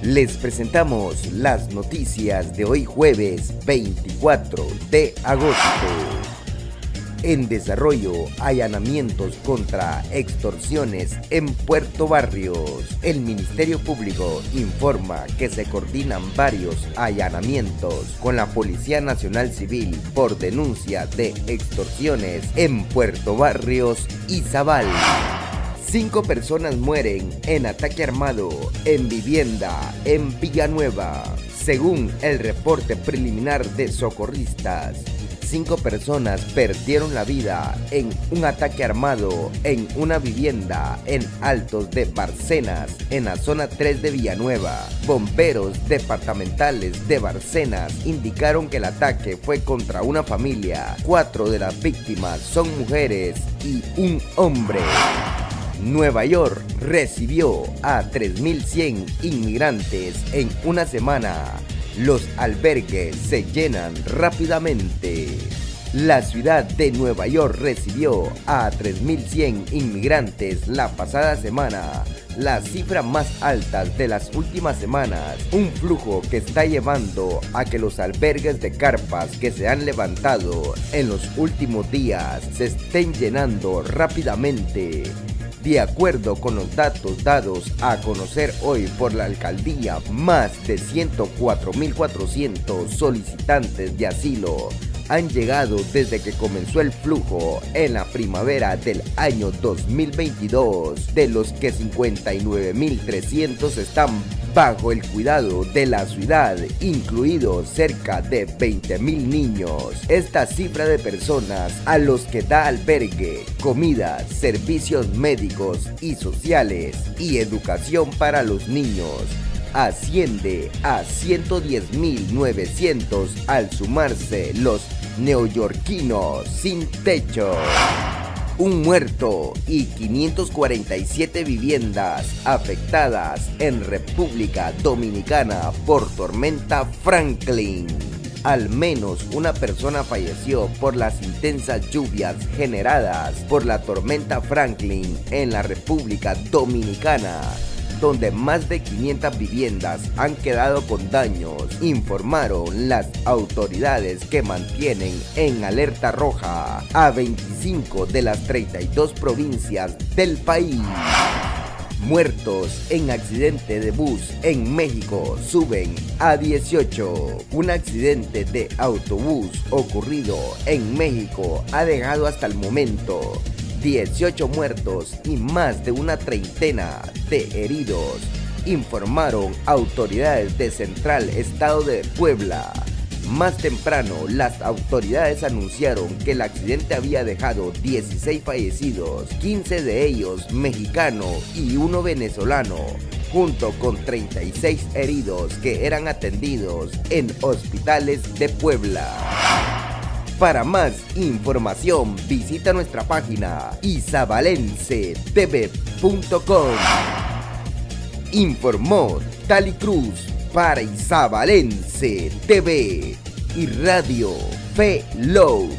Les presentamos las noticias de hoy jueves 24 de agosto. En desarrollo, allanamientos contra extorsiones en Puerto Barrios. El Ministerio Público informa que se coordinan varios allanamientos con la Policía Nacional Civil por denuncia de extorsiones en Puerto Barrios y Zabal. 5 personas mueren en ataque armado en vivienda en Villanueva. Según el reporte preliminar de socorristas, 5 personas perdieron la vida en un ataque armado en una vivienda en Altos de Barcenas, en la zona 3 de Villanueva. Bomberos departamentales de Barcenas indicaron que el ataque fue contra una familia. 4 de las víctimas son mujeres y un hombre. Nueva York recibió a 3.100 inmigrantes en una semana. Los albergues se llenan rápidamente. La ciudad de Nueva York recibió a 3.100 inmigrantes la pasada semana, la cifra más alta de las últimas semanas, un flujo que está llevando a que los albergues de carpas que se han levantado en los últimos días se estén llenando rápidamente. De acuerdo con los datos dados a conocer hoy por la alcaldía, más de 104.400 solicitantes de asilo han llegado desde que comenzó el flujo en la primavera del año 2022, de los que 59.300 están bajo el cuidado de la ciudad, incluidos cerca de 20.000 niños. Esta cifra de personas a los que da albergue, comida, servicios médicos y sociales y educación para los niños asciende a 110.900 al sumarse los neoyorquinos sin techo. Un muerto y 547 viviendas afectadas en República Dominicana por tormenta Franklin. Al menos una persona falleció por las intensas lluvias generadas por la tormenta Franklin en la República Dominicana, donde más de 500 viviendas han quedado con daños, informaron las autoridades, que mantienen en alerta roja a 25 de las 32 provincias del país. Muertos en accidente de bus en México suben a 18. Un accidente de autobús ocurrido en México ha dejado hasta el momento 18 muertos y más de una treintena de heridos, informaron autoridades de Central Estado de Puebla. Más temprano, las autoridades anunciaron que el accidente había dejado 16 fallecidos, 15 de ellos mexicanos y uno venezolano, junto con 36 heridos que eran atendidos en hospitales de Puebla. Para más información, visita nuestra página izabalencetv.com. Informó Tali Cruz para Izabalense TV y Radio Fe Low.